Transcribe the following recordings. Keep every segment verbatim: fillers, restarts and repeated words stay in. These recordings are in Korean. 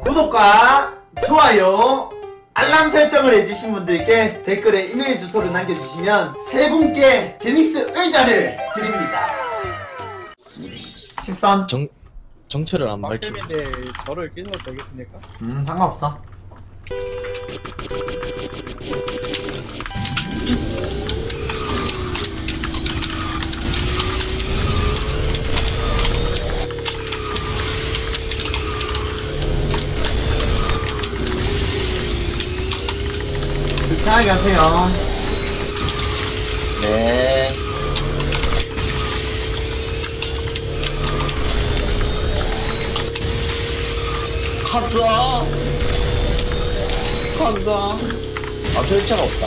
구독과 좋아요 알람 설정을 해주신 분들께 댓글에 이메일 주소를 남겨주시면 세 분께 제닉스 의자를 드립니다. 십선 정 정체를 안 밝히. 막힘인데 저를 끼셔도 되겠습니까? 음 상관없어. 편하게 하세요. 네. 가자. 가자. 아, 절차가 없다.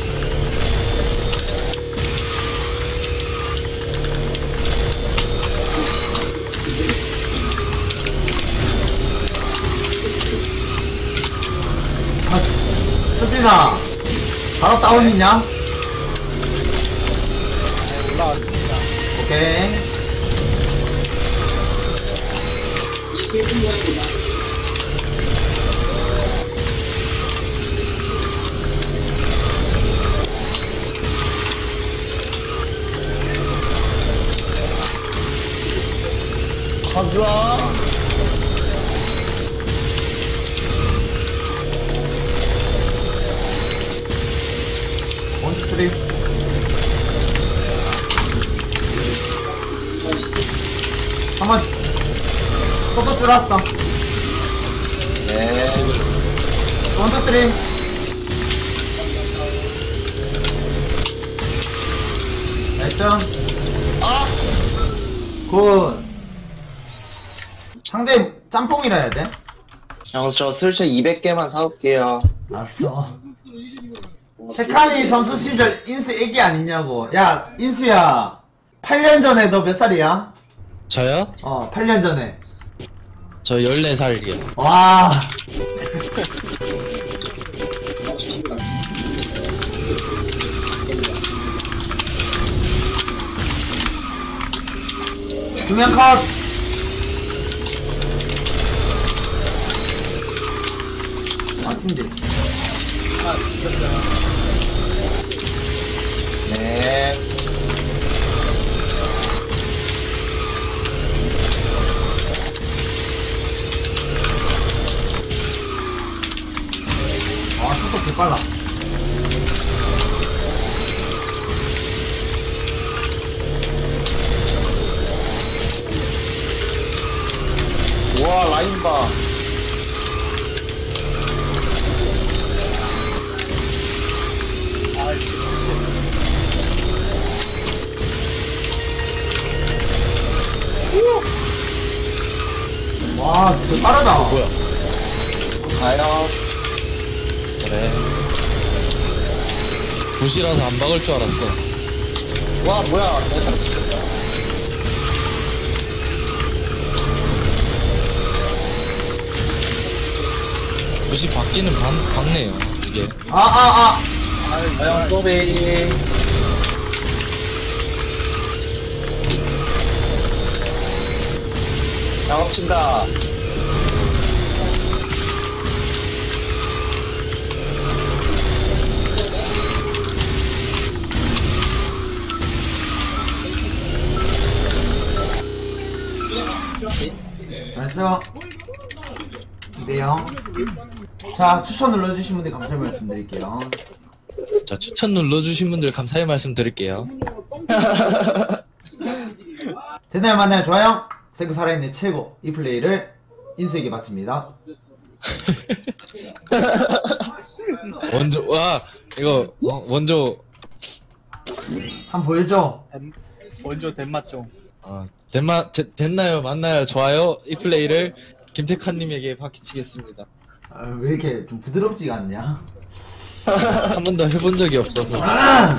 아, 수빈아, 바로 다운이냐? 네, 올라왔습니다. 오케이. 가자. 원투 쓰리. 한번 포토 줄었어. 네. 원투 쓰리. 나이스. 아! 굿. 상대 짬뽕이라 해야 돼? 형, 저 슬쩍 이백 개만 사올게요. 알았어. 헤카니 선수 시절 인수 애기 아니냐고. 야 인수야, 팔 년 전에 너 몇 살이야? 저요? 어, 팔 년 전에. 저 열네 살이요. 와. 두명 컷. 아, 팀들. 아, 죽였어요. 네. 아, 속도 개빨라. 우와, 라인 봐. 아, 이씨. 와, 진짜 빠르다. 뭐야? 가요. 그래. 굿이라서 안 박을 줄 알았어. 와, 뭐야. 내가 죽였다. 굿이 박기는 반, 박네요, 이게. 아, 아, 아. 형, 소비. 작업친다. 나이스. 이대영. 자, 추천 눌러주신 분들 감사의 말씀 드릴게요. 자, 추천 눌러주신 분들 감사의 말씀 드릴게요. 대날 만나요. 좋아요. 세구 살아있네 최고. 이 플레이를 인수에게 바칩니다. 원조, 와, 이거, 어, 원조, 한번 보여줘. 덴- 원조 덴맛 좀. 어, 됐마, 되, 됐나요? 맞나요? 좋아요? 이 플레이를 김태칸님에게 바치겠습니다. 아, 왜 이렇게 좀 부드럽지가 않냐? 한 번도 해본 적이 없어서. 아!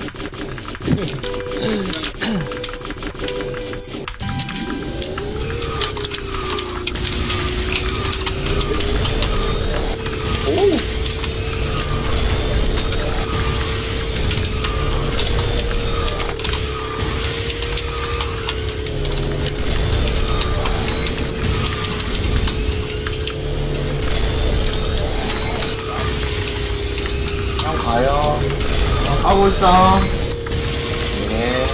하고 있어. 네.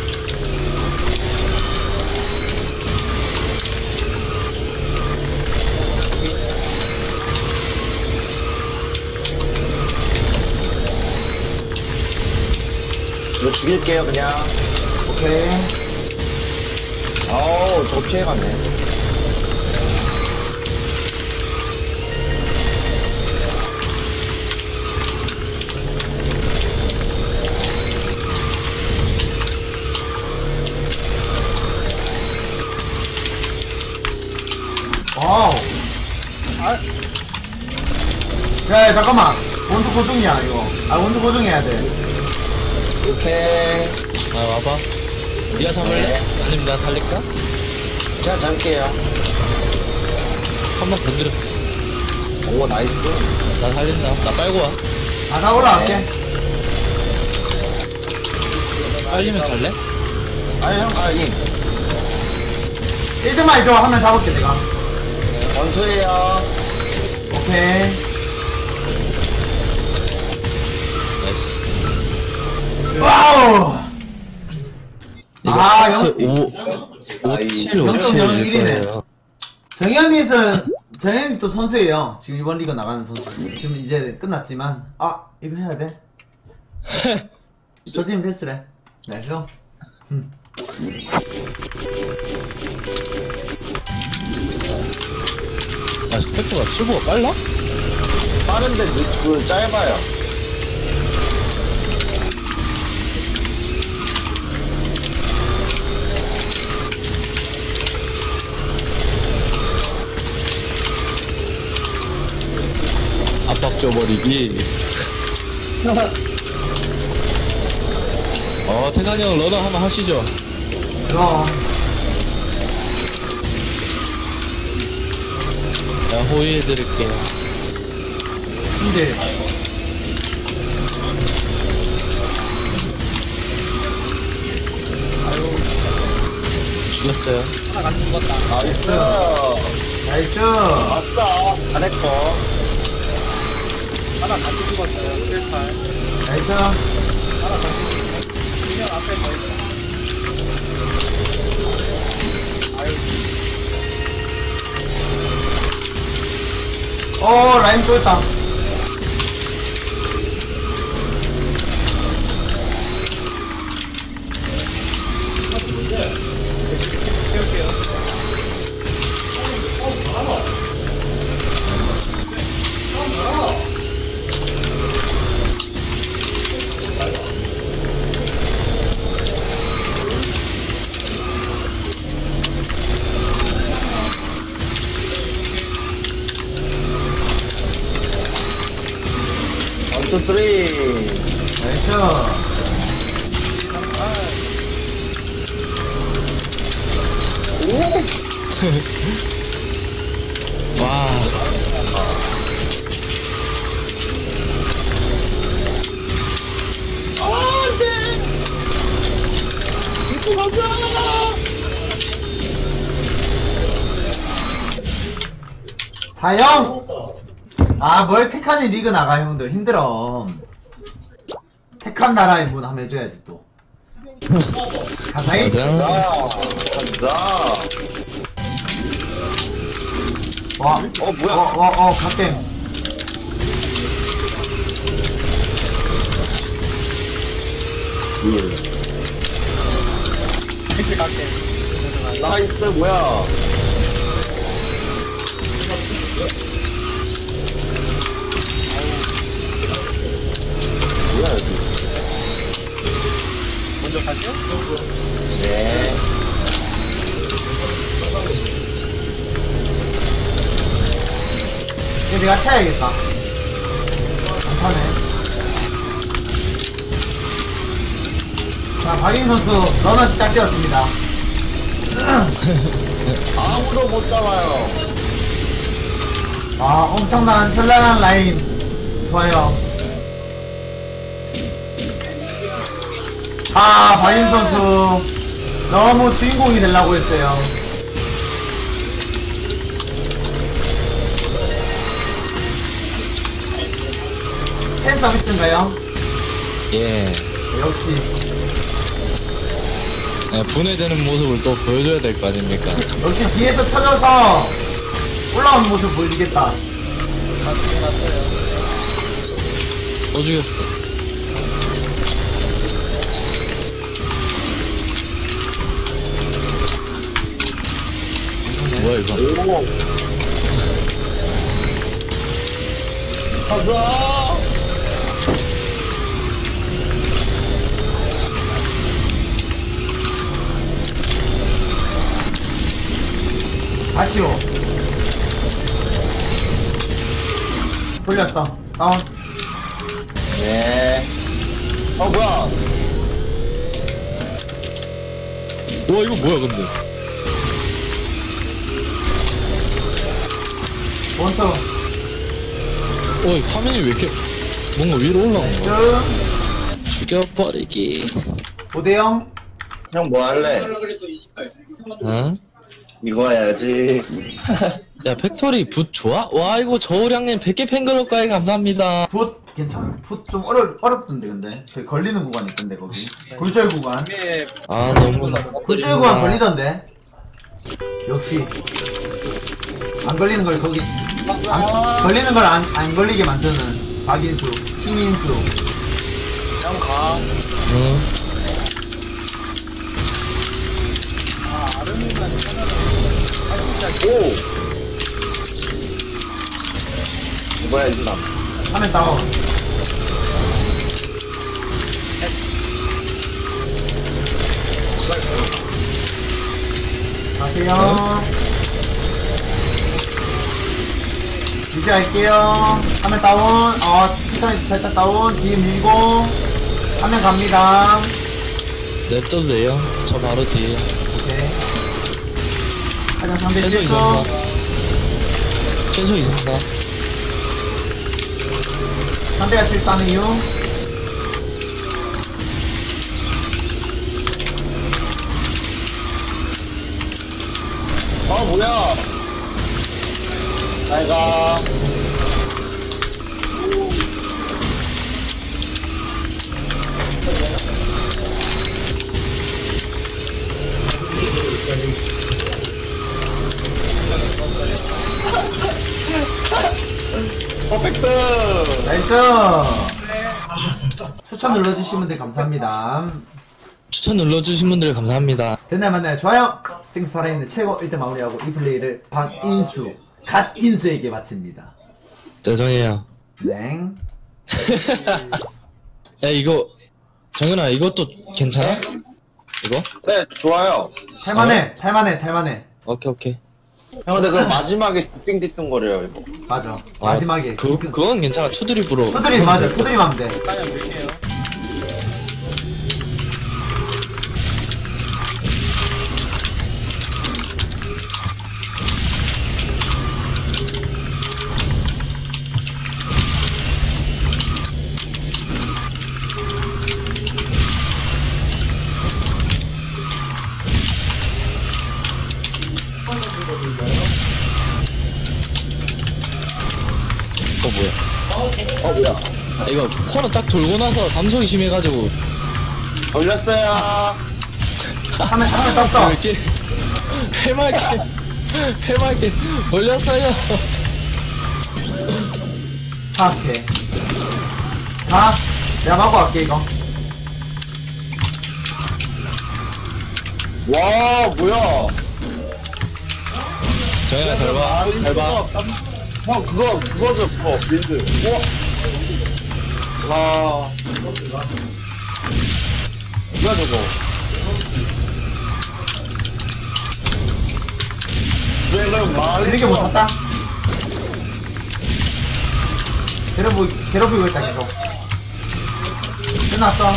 이거 죽일게요, 그냥. 오케이. 어우, 저 피해갔네. 와우. 아, 야, 야, 잠깐만. 원투 고정이야, 이거. 아, 원투 고정해야 돼. 오케이. 아 와봐. 네가 잡을래? 네. 아니면 내가 달릴까? 제가 잡을게요. 한 번 건드려. 오, 나이스. 나 달린다. 나 빨고 와. 아, 나 올라갈게. 빨리면 갈래? 아니, 형, 아니. 일 등만 이거 하면 잡을게, 내가. 원투에요. 오케이. 나이스. 와우! 이거 아, 파츠 영- 오, 아이, 오칠, 영 점 영 일 이네. 오칠. 정현닛은, 정현닛 또 선수예요. 지금 이번 리그 나가는 선수. 지금 이제 끝났지만. 아, 이거 해야 돼. 저 팀 패스래. 나이스. 아, 스펙터가 튜브가 빨라? 빠른데, 늦- 그, 짧아요. 압박 줘버리기. 어, 태관이 형 러너 한번 하시죠. 그럼. 내가 호의해드릴게요. 근데, 죽였어요. 하나 같이 죽었다. 나이스. 나이스. 맞다. 잘했고. 하나 같이 죽었어요. 칠팔. 나이스. 하나 같이 죽었어요. 그냥 앞에 더 있어. 아유, 어, 라인 또 있다. 태울게요. 원투, 쓰리. 나이스. 와. 아, 안 돼. 짚고 가자. 사형! 아, 뭘 택하니 리그 나가, 형들. 힘들어. 택한 나라의 문 한번 해줘야지, 또. 가자이. 가자. 자, 가자. 와, 어, 뭐야? 어, 어, 어, 갓겜. 팩트 갈게. 나이스, 뭐야. 뭐야, 여기. 먼저 갈게요. 네. 이거 내가 쳐야겠다. 안 차네. 자, 박인 선수, 러너 시작되었습니다. 아무도 못 잡아요. 아, 엄청난 현란한 라인. 좋아요. 아, 박인 선수. 너무 주인공이 되려고 했어요. 팬 서비스인가요? 예. 역시 네, 분해되는 모습을 또 보여줘야 될 거 아닙니까? 역시 뒤에서 쳐져서 올라오는 모습 보여주겠다. 다 죽여놨어요. 또 죽였어. 뭐야 이거? 오. 가자. 다시오. 돌렸어. 다운. 네. 어, 뭐야. 와 이거 뭐야 근데? 원투. 어 이 화면이 왜 이렇게 뭔가 위로 올라온 나이스. 거야? 죽여버리기. 오 대 영. 형 뭐 할래? 어? 이거 해야지. 야 팩토리 붓 좋아? 와 이거 저우량님 백 개 팬클럽까지 감사합니다. 풋 괜찮아. 풋 좀 어려 어렵던데 근데. 저 걸리는 구간 있던데 거기. 굴절 구간. 이게 아 너무 굴절 구간 걸리던데. 역시 안 걸리는 걸 거기 안, 걸리는 걸 안 안 걸리게 만드는 박인수, 힘인수. 형 가. 응. 아 아르미가 하나는 오. 뭐야 이 사람. 화면 다운. 가세요. 유지할게요. 화면 다운. 어, 피터네트 살짝 다운. 뒤에 밀고. 화면 갑니다. 냅둬도 돼요. 저 바로 뒤에. 오케이. 하장 상대 최소 실수. 이상가. 최소 이상가. 상대가 실수하는 이유. 어 뭐야. 잘 가. 퍼펙트. 나이스. 추천 눌러주신 분들 감사합니다. 추천 눌러주신 분들 감사합니다. 됐나요 맞나요? 좋아요. 생수 살아있는 최고 일 등 마무리하고 이 플레이를 박인수 갓인수에게 바칩니다. 죄송해요. 네. 야 이거 정현아 이것도 괜찮아? 이거? 네 좋아요. 탈만해 탈만해 탈만해. 오케이 오케이. 형 근데 그 마지막에 띵띵거려요 이거. 맞아. 아, 마지막에 그 그건 괜찮아. 투드립으로. 투드림 맞아. 투드림 하면 돼. 그냥 밀게요. 어 뭐야? 어 뭐야. 이거 코너 딱 돌고 나서 감속이 심해가지고 걸렸어요. 화면 화면 떴어. 이렇게 해맑게 해맑게 올렸어요. 사악해. 가. 내가 막고 갈게 이거. 와 뭐야. 정현아 잘 봐. 잘 봐. 형 그거 그거죠 그거 빌드. 우와. 와. 뭐야 저거. 왜 그럼 말. 들리게 못했다. 괴롭히고 괴롭히고 있다 계속. 끝났어.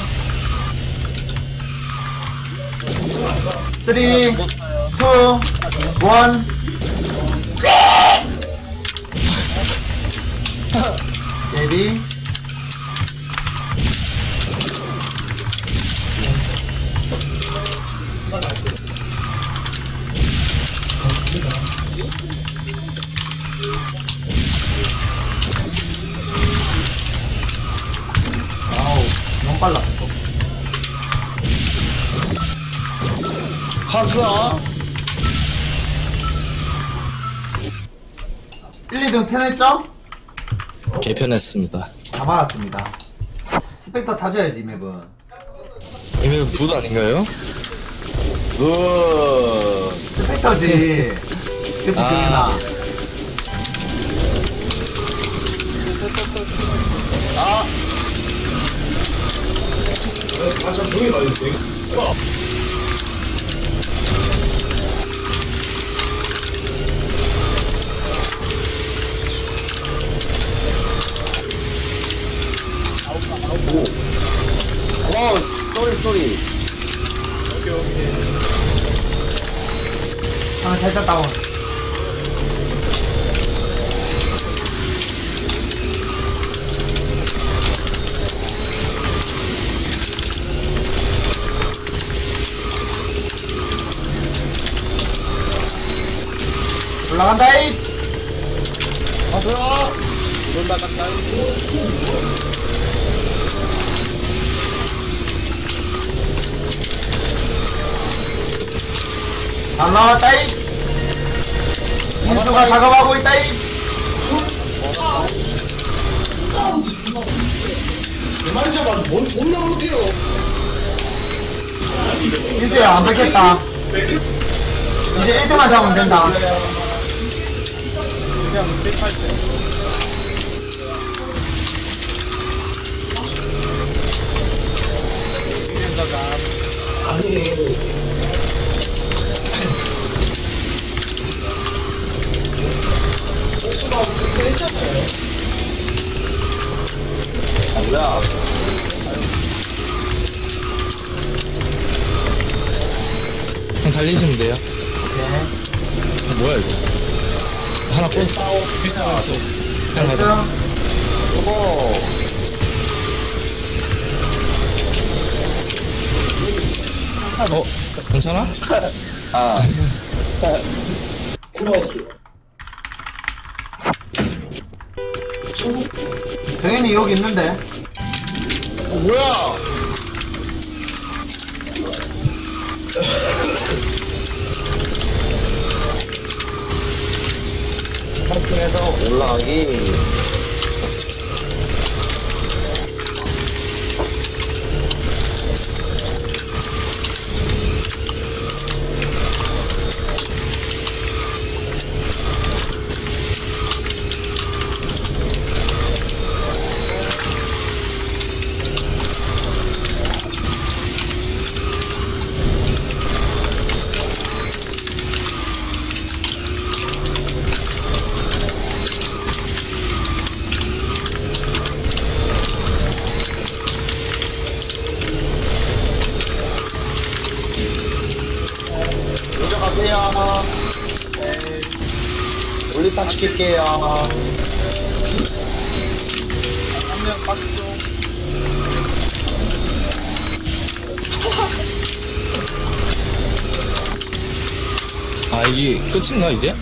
쓰리, 투, 원. 데뷔. 아우, 너무 빨라. 카스야? 일, 이 등 편했죠? 개편했습니다. 다 막았습니다. 스펙터 타줘야지, 이 맵은. 이미 붓 아닌가요? 굿. 스펙터지. 그치, 아. 정현아. 아, 어, 쏘리, 쏘리. 오케이 오케이. 하나 살짝 다운. 올라간다잇! 카스야? 올라간다. 잘 나왔다잇! 인수가 작업하고 있다잇! 말이 잡아도 뭔 존나 못해요. 인수야, 안 뺏겼다. 이제 일 등만 잡으면 된다. 그냥 체크할 때. 이ren다가 아니, 복수가 그렇게 했잖아요. 아, 뭐야? 그냥 달리시면 돼요. 오케이. 아, 뭐야 이거? 하나 또 필살했어. 그냥 가자. 나이스. 저거. 어? 괜찮아? 아, 고마웠어요. 정현이 여기 있는데. 어, 뭐야? 파이팅해서 올라가기. 먼저 가세요. 네. 올리타 시킬게요. 한명 박수 좀. 아 이게 끝인가 이제?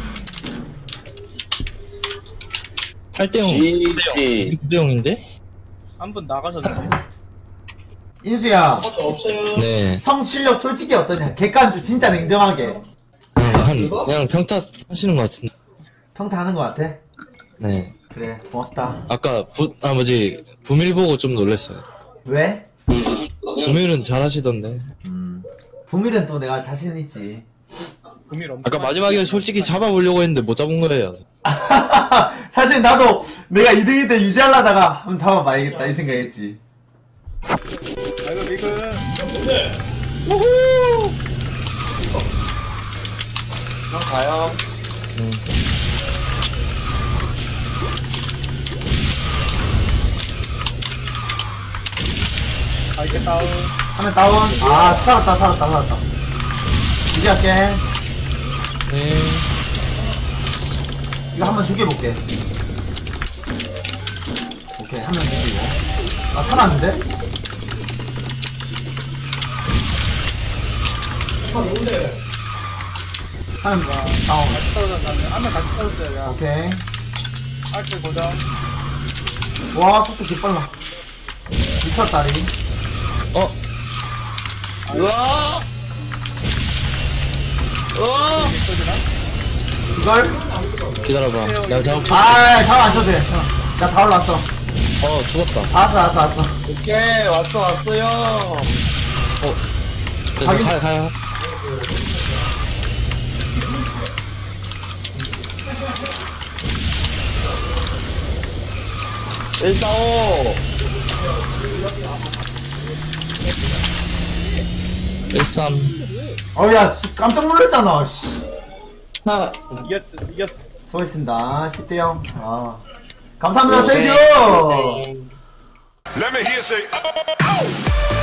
팔 대 영. 지지. 구 대 영인데? 한 분 나가셨네. 인수야, 저 없어요. 네. 형 실력 솔직히 어떠냐? 객관적 진짜 냉정하게. 그냥, 한, 그냥 평타 하시는 것 같은데. 평타 하는 거 같아? 네. 그래, 고맙다. 아까 부, 아 뭐지 부밀 보고 좀 놀랬어요. 왜? 부밀은 잘하시던데. 음, 부밀은 또 내가 자신 있지. 금일 엄청. 아까 마지막에 솔직히 잡아보려고 했는데 못 잡은 거예요. 사실 나도 내가 이 등일 때 유지하려다가 한번 잡아봐야겠다 이 생각했지. 아이고 미근. 뭔데? 형 가요. 아 이게 다운. 하면 다운. 아, 살았다, 살았다, 살았다. 유지할게. 네. 이거 한번 죽여볼게. 오케이, 한 명 죽이고. 아, 살았는데? 아, 뭔데? 한 명 다운. 같이 떨어졌네. 한명 같이 떨어졌어요. 야. 오케이. 알뜰 고정. 와, 속도 개빨라. 미쳤다리. 어? 우와! 어? 이걸? 기다려봐. 내가 작업 쳐. 아, 잠깐 안 쳐도 돼. 나 다 올랐어. 어, 죽었다. 알았어, 알았어, 알았어. 오케이, 왔어, 왔어요. 그래서 가긴- 가, 가. 일사오. 일삼. 어, 야, 수- 깜짝 놀랐잖아, 씨. 하. 이겼어, 이겼어. 수고했습니다. 십 대 영. 아. 감사합니다, 오케이. 세이규! 오케이. Let me hear you say, oh, oh.